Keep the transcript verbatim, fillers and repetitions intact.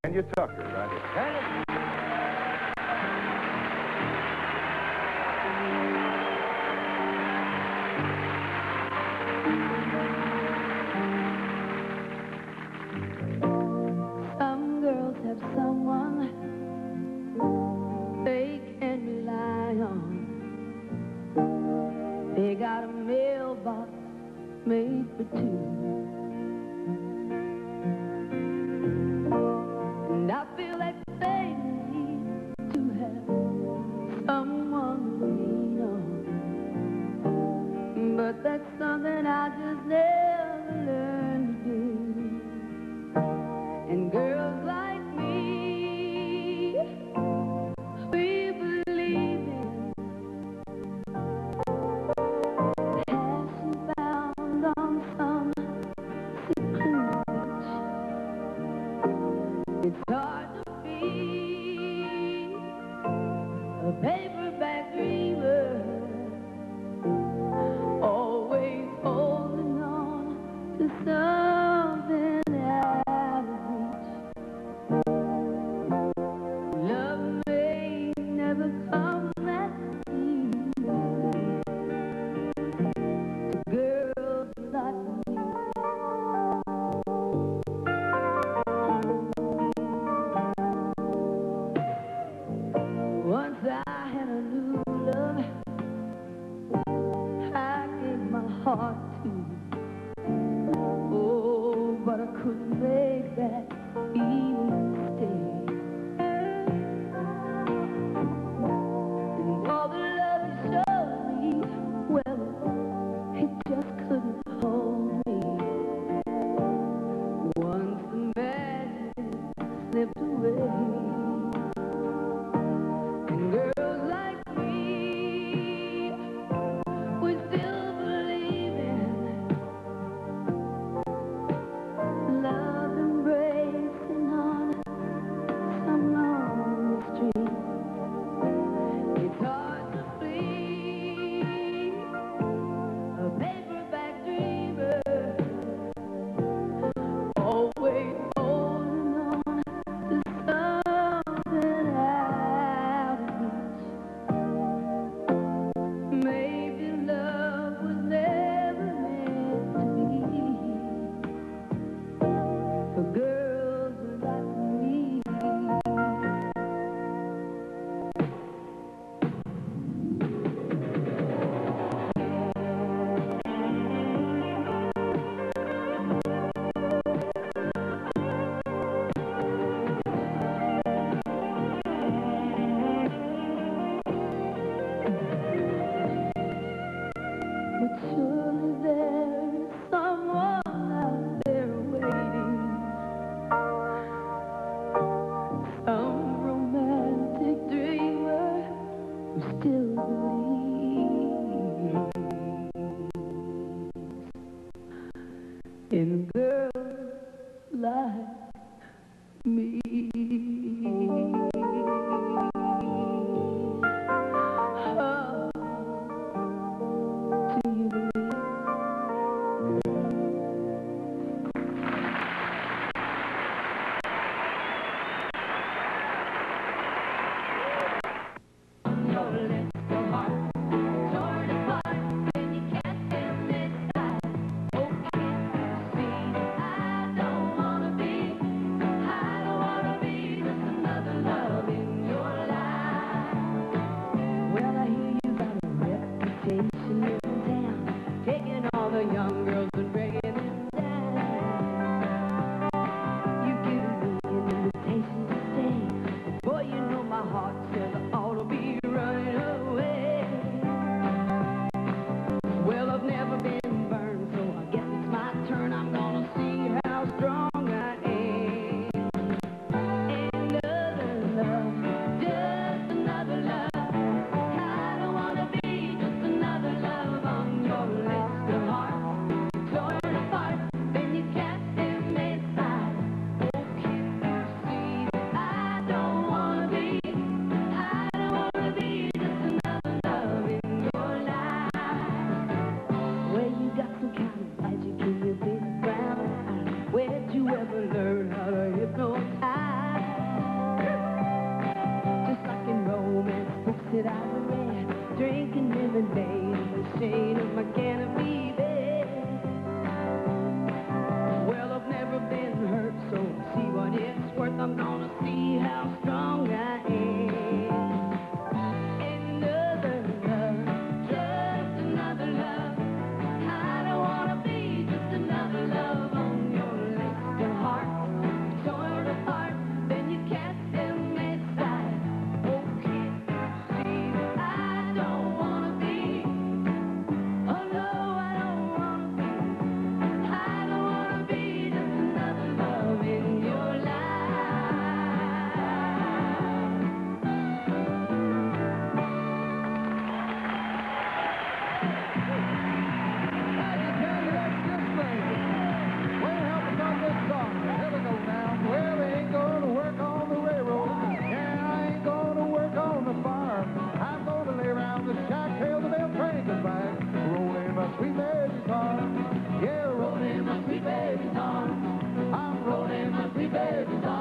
Tanya Tucker, right here. Tanya. Some girls have someone they can rely on. They got a mailbox made for two. And I feel like they need to have someone to lean on. But that's something I just never learned to do. And girls like me, we believe in passion bound on some secret beach. It's hard to be a paperback dreamer, always holding on to something out of reach. Love may never come that easy to girls like me. Once I had a new love I gave my heart to. Oh, but I couldn't make that feeling stay. And all the love he showed me, well, it just couldn't hold me. Once the magic slipped away. And girls like me, we still believe in love embracing on some lonely street. It's hard to please a paperback dreamer, always holding on to something out of reach. Maybe love was never meant to be for girls like me. But surely there is someone out there waiting, some romantic dreamer who still believes in girls like me. Oh, do you believe? Your lips so hard, torn apart, when you can't feel inside. Oh, can't you see? I don't wanna be, I don't wanna that I read, drinking lemonade in the shade of my canopy bed. Well, I've never been hurt, so to see what it's worth, I'm gonna see how strong I am. Another love, just another love. I don't wanna be just another love on your list of hearts. Torn apart, then you cast them aside. Oh, can't you see that I don't wanna be? Oh no, I don't wanna be. I don't wanna be just another love in your life. I can tell you that's just great. Well, help us on this song. Here we go now. Well, we ain't gonna work on the railroad. Yeah, I ain't gonna work on the farm. I'm gonna lay around the shack till the mail train comes back. Roll in my sweet baby's arms. Yeah, roll in my sweet baby's arms. I'm rolling my sweet baby's arms.